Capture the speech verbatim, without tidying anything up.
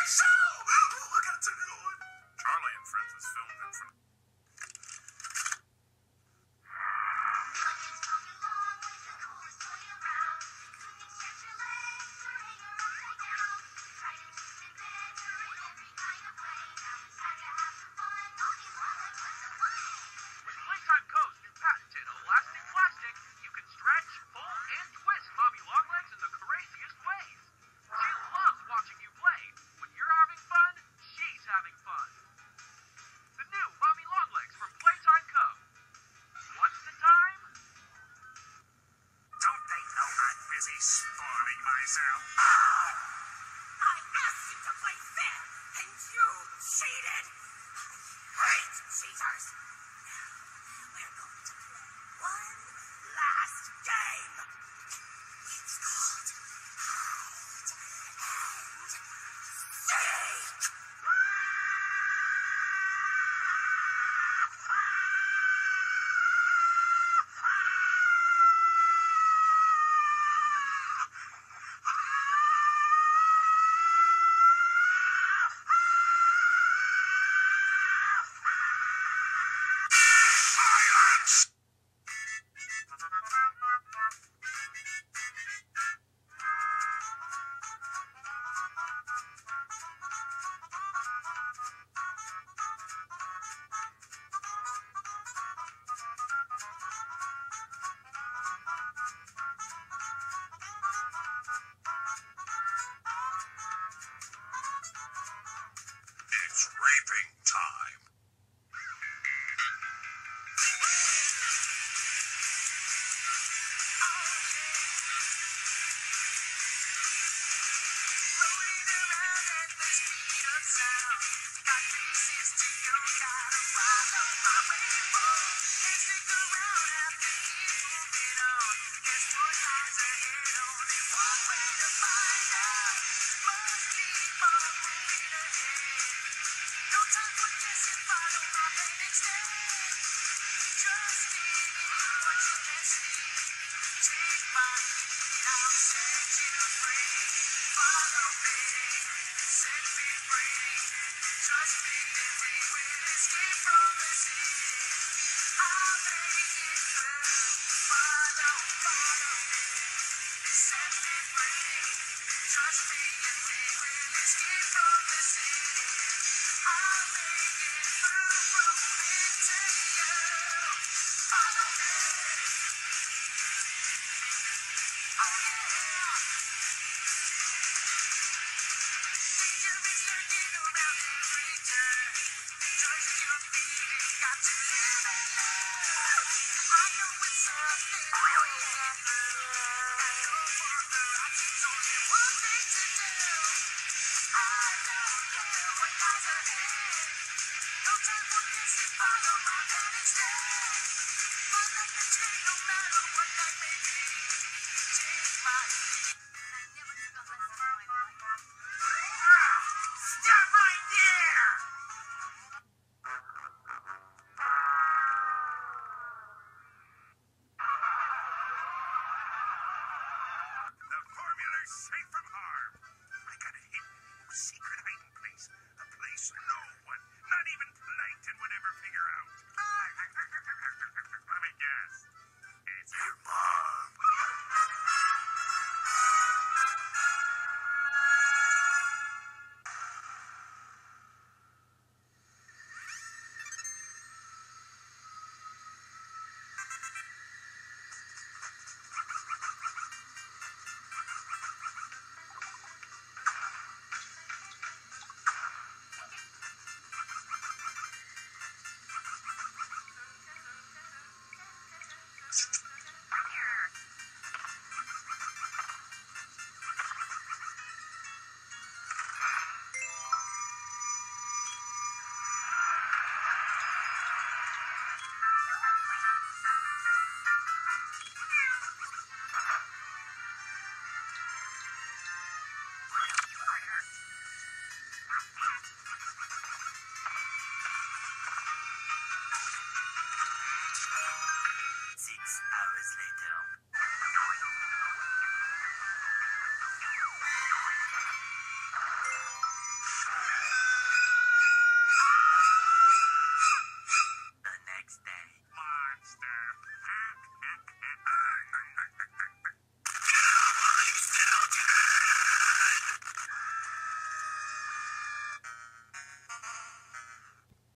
show! Oh, I gotta turn it on. Charlie and Friends was filmed in front of... Spawning myself. I asked you to play fair, and you cheated! I hate cheaters! Now, we're going to play one last game. It's called Hide and Seek! It's raping time. Rolling around at the speed of sound. Got faces to go, gotta follow my rainbow. Can't stick around, have to keep moving on. Guess what lies ahead? Only one way to find out. Must keep on moving ahead. No time for guessing, follow my plan instead. Trust in what you can see. Take my lead, I'll set you free. Follow me, set me free. Trust me, and we will escape from the city. I'll make it through. Follow, follow me, set me free. Trust me, and we will escape from the city. I'll make it through, prove it to you. Follow me. Oh yeah. Danger is lurking around every turn. Trust your feeling, got to live and learn. I know it's something we can do. Got no further options, only one thing to do. I don't care what lies ahead. No time for guessing, follow my plan instead. My life is great no matter what life may be. Take my lead. I never took a lesson from my life. Stop right there! The formula's safe from harm. I got a hidden secret hiding place. A place no one, not even Plankton, would ever figure out. Let me guess. It's your mom. Six hours later.